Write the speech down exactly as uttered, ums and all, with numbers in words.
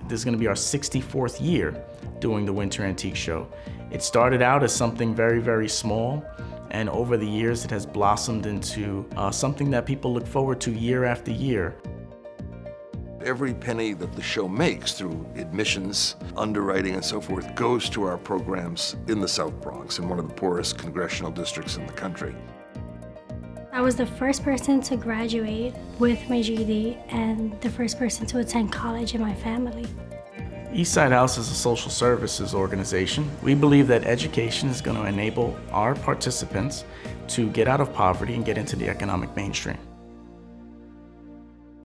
This is going to be our sixty-fourth year doing the Winter Antique Show. It started out as something very, very small, and over the years it has blossomed into uh, something that people look forward to year after year. Every penny that the show makes through admissions, underwriting, and so forth goes to our programs in the South Bronx, in one of the poorest congressional districts in the country. I was the first person to graduate with my G E D and the first person to attend college in my family. Eastside House is a social services organization. We believe that education is going to enable our participants to get out of poverty and get into the economic mainstream.